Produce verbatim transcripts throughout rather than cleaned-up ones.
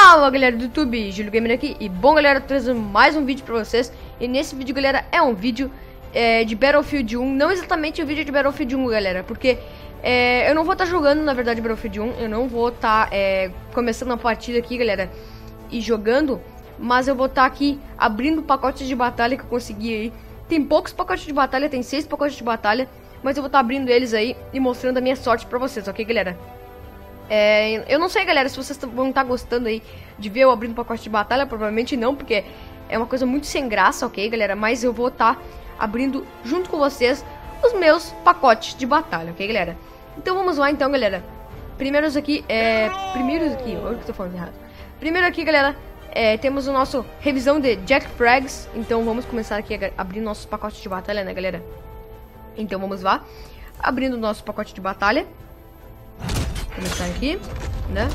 Fala galera do YouTube, Júlio Gamer aqui. E bom galera, tô trazendo mais um vídeo pra vocês. E nesse vídeo galera, é um vídeo é, de Battlefield um. Não exatamente um vídeo de Battlefield um galera, porque é, eu não vou estar tá jogando na verdade Battlefield um. Eu não vou estar tá, é, começando uma partida aqui galera e jogando, mas eu vou estar tá aqui abrindo pacotes de batalha que eu consegui aí. Tem poucos pacotes de batalha, tem seis pacotes de batalha, mas eu vou estar tá abrindo eles aí e mostrando a minha sorte pra vocês, ok galera? É, eu não sei galera se vocês vão estar gostando aí de ver eu abrindo pacote de batalha. Provavelmente não, porque é uma coisa muito sem graça, ok galera? Mas eu vou estar abrindo junto com vocês os meus pacotes de batalha, ok galera? Então vamos lá então galera. Primeiros aqui, é... Primeiros aqui, olha o que eu tô falando errado. Primeiro aqui galera, é, temos o nosso revisão de Jack Frags. Então vamos começar aqui a abrir nossos pacotes de batalha, né galera? Então vamos lá, abrindo o nosso pacote de batalha. Começar aqui, né?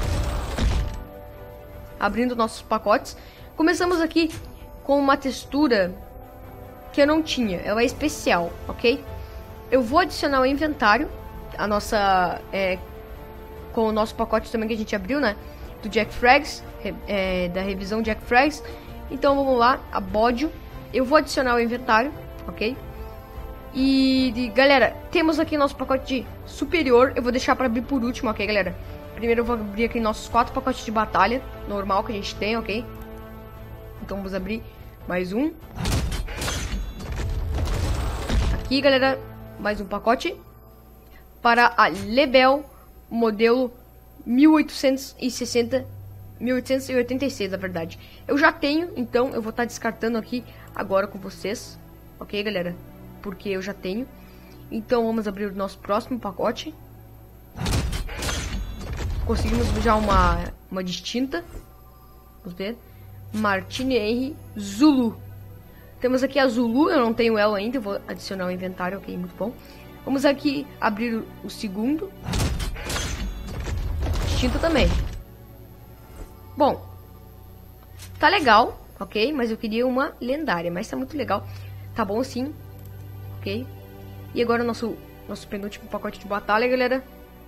Abrindo nossos pacotes. Começamos aqui com uma textura que eu não tinha, ela é especial, ok? Eu vou adicionar o inventário, a nossa, é, com o nosso pacote também que a gente abriu, né? Do Jack Frags, é, da revisão Jack Frags. Então vamos lá, a bódio. Eu vou adicionar o inventário, ok? E, de, galera, temos aqui nosso pacote de superior. Eu vou deixar pra abrir por último, ok, galera? Primeiro eu vou abrir aqui nossos quatro pacotes de batalha normal que a gente tem, ok? Então vamos abrir mais um. Aqui, galera, mais um pacote para a Lebel modelo mil oitocentos e sessenta, mil oitocentos e oitenta e seis, na verdade. Eu já tenho, então eu vou estar descartando aqui agora com vocês, ok, galera? Porque eu já tenho. Então vamos abrir o nosso próximo pacote. Conseguimos já uma, uma distinta. Vamos ver. Martini Henry Zulu. Temos aqui a Zulu, eu não tenho ela ainda. Eu vou adicionar o inventário, ok, muito bom. Vamos aqui abrir o, o segundo. Distinta também. Bom, tá legal, ok? Mas eu queria uma lendária, mas tá muito legal. Tá bom sim. Ok? E agora o nosso, nosso penúltimo pacote de batalha, galera.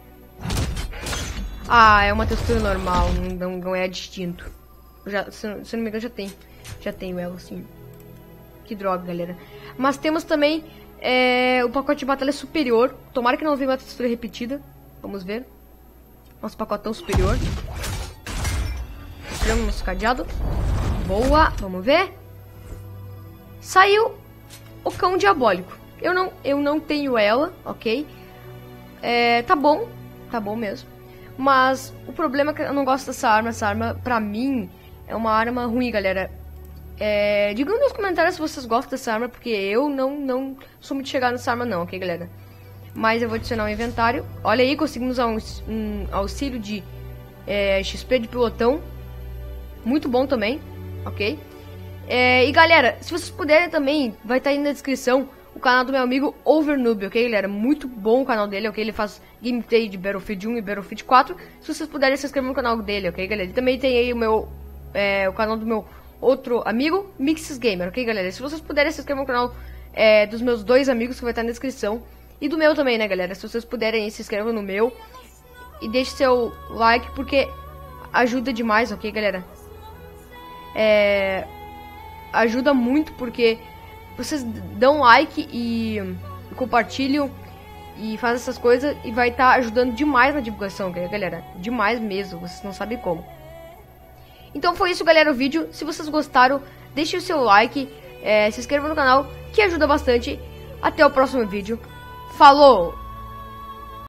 Ah, é uma textura normal, não, não é distinto. Eu já, se, se não me engano, já tem. Já tenho ela, assim. Que droga, galera. Mas temos também é, o pacote de batalha superior. Tomara que não venha uma textura repetida. Vamos ver. Nosso pacotão superior. Tiramos nosso cadeado. Boa, vamos ver. Saiu o cão diabólico. Eu não, eu não tenho ela, ok? É, tá bom, tá bom mesmo. Mas o problema é que eu não gosto dessa arma. Essa arma, pra mim, é uma arma ruim, galera. É, digam nos comentários se vocês gostam dessa arma, porque eu não, não sou muito chegado nessa arma não, ok, galera? Mas eu vou adicionar o inventário. Olha aí, conseguimos um, um auxílio de é, X P de pilotão. Muito bom também, ok? É, e galera, se vocês puderem também, vai estar aí na descrição o canal do meu amigo Overnoob, ok, galera? Muito bom o canal dele, ok? Ele faz gameplay de Battlefield um e Battlefield quatro. Se vocês puderem, se inscrever no canal dele, ok, galera? Ele também tem aí o meu, é, o canal do meu outro amigo, Mixes Gamer, ok, galera? Se vocês puderem, se inscrever no canal é, dos meus dois amigos, que vai estar na descrição. E do meu também, né, galera? Se vocês puderem, se inscrevam no meu. E deixe seu like, porque ajuda demais, ok, galera? É... Ajuda muito, porque vocês dão like e compartilham e fazem essas coisas e vai estar tá ajudando demais na divulgação, galera. Demais mesmo, vocês não sabem como. Então foi isso, galera, o vídeo. Se vocês gostaram, deixem o seu like, é, se inscrevam no canal, que ajuda bastante. Até o próximo vídeo. Falou!